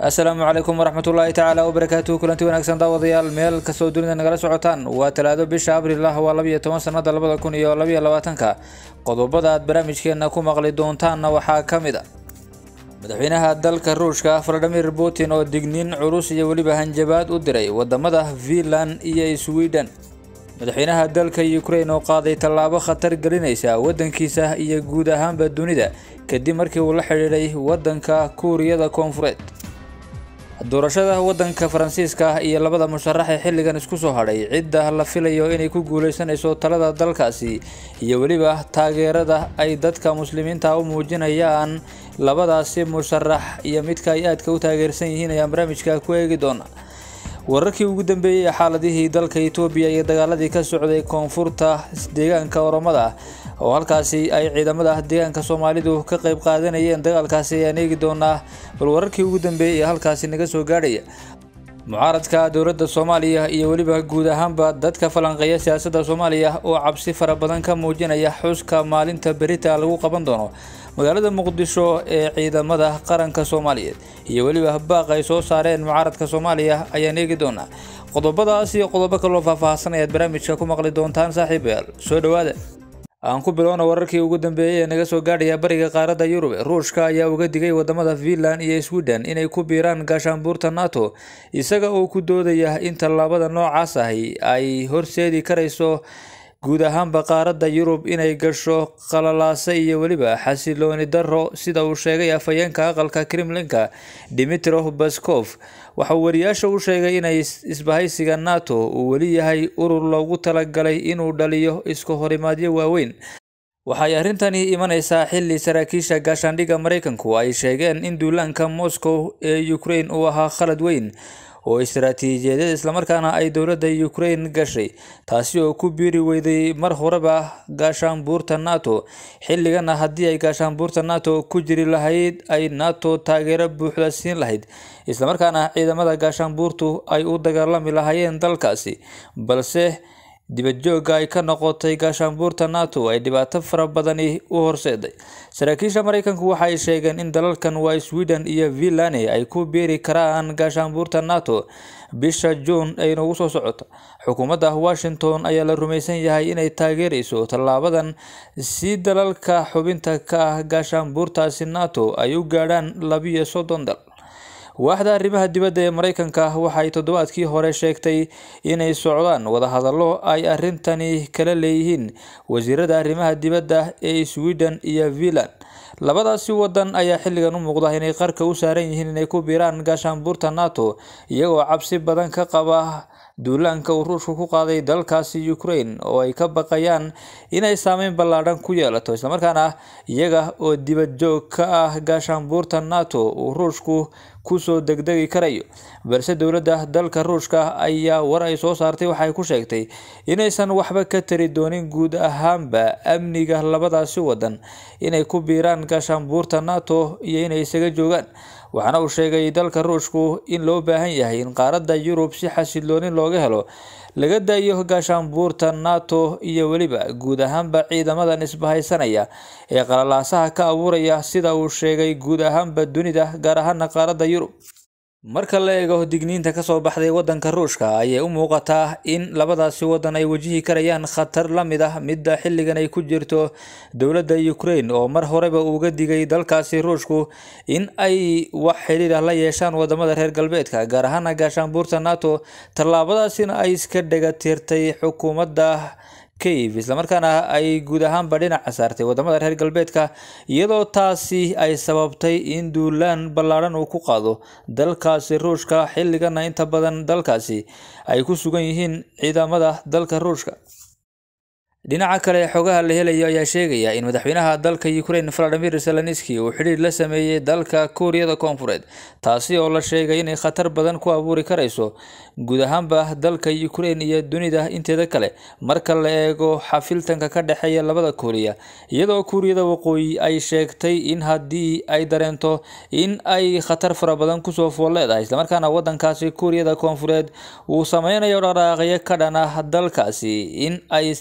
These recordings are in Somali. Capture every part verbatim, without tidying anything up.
السلام عليكم ورحمة الله تعالى وبركاته. كلنتي wanaagsan daawadayaal meel ka soo dunida nagala socotaan waa talaado bisha Abriil waa laba iyo toban sanada labada kun iyo laba iyo labaatan-ka qodobada aad barnaamijkeena ku maqli doontaan waxaa kamid ah madaxweynaha dalka Ruushka Vladimir Putin oo digniin culus iyo waliba hanjabaad u diray wadamada Finland iyo Sweden. madaxweynaha dalka Ukraine oo qaaday tallaabo khatar gelinaysa wadankiisa iyo guud ahaanba dunida kadib markii uu la xiriiray wadanka Kuuriyada Koonfureed. doorashada wadanka Faransiiska iyo labada musharax ee xilligan isku soo hadhay cidda la filayo inay ku guuleysanayso talada dalkaasi iyo waliba taageerada ay dadka muslimiinta u muujinayaan labadaasi musharax iyo midka ay aadka u taageersan yihiin ayaan barnaamijka ku eegi doona. wararkii ugu dambeeyay xaaladihii dalka Itoobiya iyo dagaaladii ka socday koonfurta deegaanka Oromada oo halkaasi ay ciidamada deegaanka Soomaalidu ka qayb qaadanayeen dagaalkaasi ayaan eegi doonaa. bal wararkii ugu dambeeyay halkaasi naga soo gaadhay mucaaradka dowladda Soomaaliya iyo waliba guud ahaanba dadka falanqeeya siyaasadda Soomaaliya oo cabsi fara badan ka muujinaya xuska maalinta berita lagu qaban doono magaalada Muqdisho ee ciidamada qaranka Soomaaliyeed iyo waliba baaq ay soo saareen mucaaradka Soomaaliya ayaan eegi doonaa. qodobadaas iyo qodobo kale oo faahfaahsan ayaad barnaamijka ku maqli doontaan saaxiibayaal. soo dhawaada aan ku bilowno wararkii ugu dambeeyay ee naga soo gaadhay bariga qaaradda Yurub. Ruushka ayaa uga digay wadamada Finland iyo Sweden inay ku biiraan gaashaanbuurta NATO isaga oo ku doodaya in tallaabada noocaas ah ay horseedi karayso guud ahaanba qaaradda Yurub inay gasho qalalaase iyo waliba xasilooni darro sida uu sheegay afayeenka aqalka Kremlinka Dmitry Peskov. waxa uu wariyaasha u sheegay inay isbahaysiga NATO uu wali yahay urur loogu talagalay inuu dhaliyo isku horimaadyo waaweyn. waxay arrintani imanaysaa xilli saraakiisha gaashaandhigga Mareykanku ay sheegeen in duulaanka Moscow ee Ukraine uu ahaa khalad weyn oo istiraatiijiyadeed isla markaana ay dowladda Ukraine gashay taasi oo ku biiri weyday mar horeba gaashaanbuurta NATO. xilligan haddii ay gaashaanbuurta NATO ku jiri lahayd ay NATO taageero buuxda siin lahayd isla markaana ciidamada gaashaanbuurtu ay u dagaalami lahaayeen dalkaasi, balse dibadjoogga ay ka noqotay gaashaanbuurta NATO ay dhibaato fara badani u horseeday. saraakiisha Mareykanku waxay sheegeen in dalalkan waa Sweden iyo Finland ay ku biiri karaan gaashaanbuurta NATO bisha June ay nagu soo socoto. xukuumadda Washington ayaa la rumaysan yahay inay taageerayso tallaabadan si dalalka xubinta ka ah gaashaanbuurtaasi NATO ay u gaadhaan laba iyo soddon dal. waaxda arrimaha dibadda ee Mareykanka waxay toddobaadkii hore sheegtay inay socdaan wada hadallo ay arrintani kala leeyihiin wasiirada arrimaha dibadda ee Sweden iyo Finland. labadaasi wadan ayaa xilligan u muuqda inay qarka u saaran yihiin inay ku biiraan gaashaanbuurta NATO iyagoo cabsi badan ka qaba duulaanka uu Ruushku ku qaaday dalkaasi Ukraine oo ay ka baqayaan inay saameyn ballaaran ku yeelato isla markaana iyaga oo dibadjoog ka ah gaashaanbuurta NATO uu Ruushku ku soo degdegi karayo. balse dowladda dalka Ruushka ayaa war ay soo saartay waxay ku sheegtay inaysan waxba ka tari doonin guud ahaanba amniga labadaasi wadan inay ku biiraan gaashaanbuurta NATO iyo inay isaga joogaan. waxaana uu sheegay dalka Ruushku in loo baahan yahay in qaaradda Yurub si xasilooni looga helo laga daayo gaashaanbuurta NATO iyo waliba guud ahaanba ciidamadan isbahaysanaya ee qalalaasaha ka abuuraya sida uu sheegay guud ahaanba dunida gaar ahaan qaaradda Yurub. marka la eego digniinta ka soo baxday wadanka Ruushka ayay u muuqataa in labadaasi wadan ay wajihi karayaan khatar la mid ah midda xilligan ay ku jirto dowladda Ukraine oo mar horeba uga digay dalkaasi Ruushku in ay wax xiriir la yeeshaan wadamada reer galbeedka gaar ahaan gaashaanbuurta NATO. tallaabadaasina ay iska dhaga tirtay xukuumadda Kiev isla markaana ay guud ahaanba dhinac saartay wadamada reer galbeedka iyadoo taasi ay sababtay in duulaan ballaaran uu ku qaado dalkaasi Ruushka xilligan inta badan dalkaasi ay ku sugan yihiin ciidamada dalka Ruushka. dhinaca kale xogaha la helayo ayaa sheegaya in madaxweynaha dalka Ukraine Vladimir Zelensky uu xiriir la sameeyay dalka Kuuriyada Koonfureed taasi oo la sheegay inay khatar badan ku abuuri karayso guud ahaanba dalka Ukraine iyo dunida inteeda kale marka la eego xafiltanka ka dhaxeeya labada Kuuriya iyadoo Kuuriyada Waqooyi ay sheegtay in haddii ay dareento in ay khatar fara badan ku soo fool leedahay isla markaana wadankaasi Kuuriyada Koonfureed uu sameynayo dhaqdhaqaaqyo ka dhan ah dalkaasi in ay isticmaali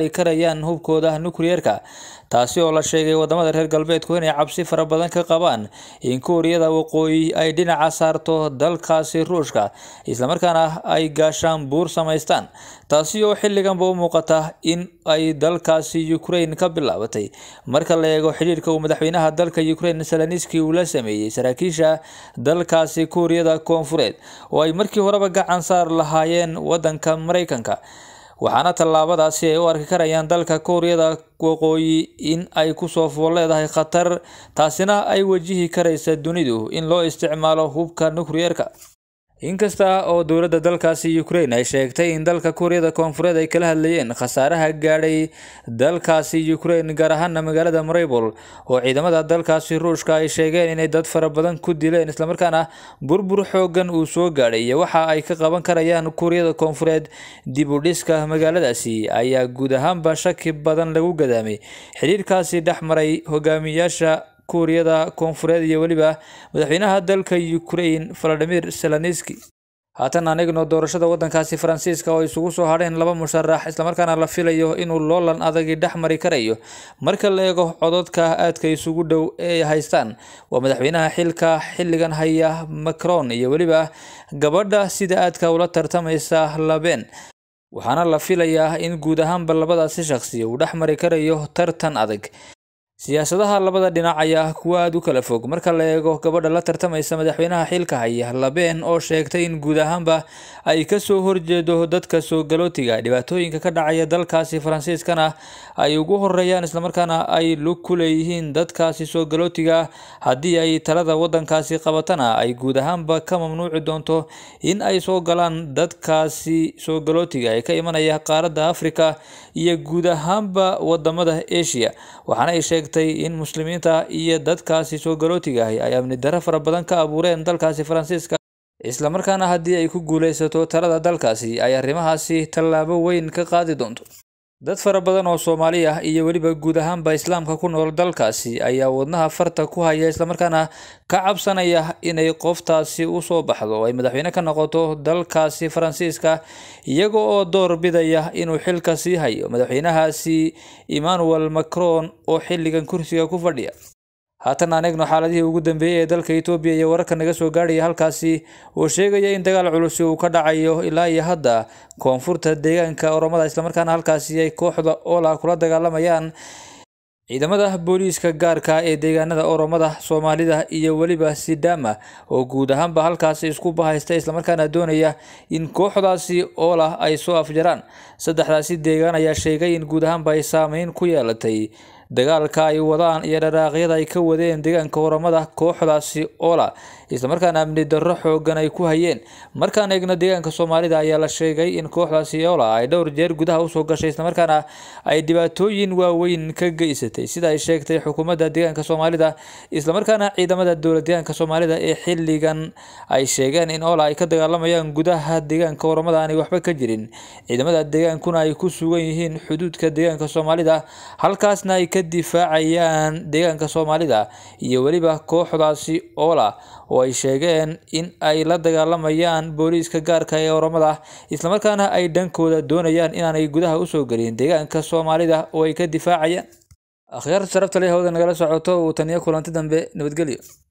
mari karayaan hubkooda nuclearka taasi oo la sheegay wadamada reer galbeedku inay cabsi fara badan ka qabaan in Kuuriyada Waqooyi ay dhinaca saarto dalkaasi Ruushka isla markaana ay gaashaan buur samaystaan taasi oo xilligan u muuqata in ay dalkaasi Ukraine ka bilaabatay marka la eego xiriirka uu madaxweynaha dalka Ukraine Zelensky uu la sameeyay saraakiisha dalkaasi Kuuriyada Koonfureed oo ay markii horeba gacan saar lahaayeen wadanka Mareykanka waxaana tallaabadaasi ay u arki karayaan dalka Kuuriyada Waqooyi in ay ku soo fool leedahay khatar taasina ay wajihi karaysa dunidu in loo isticmaalo hubka nuclearka inkasta oo dowladda dalkaasi Ukraine ay sheegtay in dalka Kuuriyada Koonfureed ay kala hadlayeen khasaaraha gaadhay dalkaasi Ukraine gaar ahaan magaalada Mariupol oo ciidamada dalkaasi Ruushka ay sheegeen inay dad fara badan ku dileen isla markaana burbur xoogan uu soo gaadhay waxa ay ka qaban karayaan Kuuriyada Koonfureed dib u dhiska magaaladaasi ayaa guud ahaanba shaki badan lagu gadaamay xiriirkaasi dhaxmaray hogaamiyaasha Kuuriyada Koonfureed iyo waliba madaxweynaha dalka Ukraine Volodymyr Zelensky haatan anagno doorashada wadankaasi Faransiiska oo isugu soo hadheen laba musharax isla markaana la filayo inuu loolan adag dhaxmari karayo marka la eego codadka aadka isugu dhow ee haystaan waa madaxweynaha xilka xilligan haya Macron iyo waliba gabadha sida aadka ula tartamaysa Le Pen waxaana la filayaa in guud ahaanba labadaasi shakhsi uu dhaxmari karayo tartan adag siyaasadaha labada dhinac ayaa kuwa aad u kala fog marka la eego gabadha la tartamaysa madaxweynaha xilka haya Le Pen oo sheegtay in guud ahaanba ay ka soo horjeedo dadka soo galootiga dhibaatooyinka ka dhacaya dalkaasi Faransiiskana ay ugu horeeyaan isla markaana ay lug ku leeyihiin dadkaasi soo galootiga haddii ay talada wadankaasi qabatana ay guud ahaanba ka mamnuuci doonto in ay soo galaan dadkaasi soo galootiga ee ka imanaya qaaradda Afrika iyo guud ahaanba wadamada Asia waxaana ay sheegtay in muslimiinta iyo dadkaasi soo galootiga ay amni darro fara badan ka abuureen dalkaasi Faransiiska isla markaana haddii ay ku guuleysato talada dalkaasi ay arrimahaasi tallaabo weyn ka qaadi doonto dad fara badan oo Soomaali ah iyo waliba guud ahaanba islaamka ku nool dalkaasi ayaa wadnaha farta ku haya isla markaana ka cabsanaya inay qoftaasi u soo baxdo ay madaxweyne ka noqoto dalkaasi Faransiiska iyaga oo door bidaya inuu xilka sii hayo madaxweynahaasi Emmanuel Macron oo xilligan kursiga ku fadhiya haatan anagno xaaladihii ugu dambeeyay ee dalka Itoobiya iyo wararka naga soo gaaraya halkaasi oo sheegaya in dagaal culus uu ka dhacayo ilaa iyo hadda koonfurta deegaanka Oromada isla markaana halkaasi ay kooxda Ola kula dagaalamayaan ciidamada booliiska gaarka ee deegaanada Oromada Soomaalida iyo waliba Sidama oo guud ahaanba halkaasi isku bahaysta isla markaana doonaya in kooxdaasi Ola ay soo afjaraan saddexdaasi deegaan ayaa sheegay in guud ahaanba ay saameyn ku yeelatay dagaalka ay wadaan iyo dhaqaaqyada ay ka wadeen deegaanka Oromada kooxdaasi Ola isla markaana amni darro xoogan ay ku hayeen markaan eegno deegaanka Soomaalida ayaa la sheegay in kooxdaasi Ola ay dhowr jeer gudaha u soo gashay isla markaana ay dhibaatooyin waaweyn ka geysatay sida ay sheegtay xukuumadda deegaanka Soomaalida isla markaana ciidamada dowladda deegaanka Soomaalida ee xilligan ay sheegeen in Ola ay ka dagaalamayaan gudaha deegaanka Oromada aan waxba ka jirin ciidamada deegaankuna ay ku sugan yihiin xuduudka deegaanka Soomaalida halkaasna ay difaacayaan deegaanka Soomaalida iyo waliba kooxdaasi Ola oo ay sheegeen in ay la dagaalamayaan booliiska gaarka ee Oromada isla markaana ay dhankooda doonayaan inaanay gudaha u soo galin deegaanka Soomaalida oo ay ka difaacayaan akhyaar sharafta leh hawada nagala socoto oo taniya kulanti dambe nabadgelyo.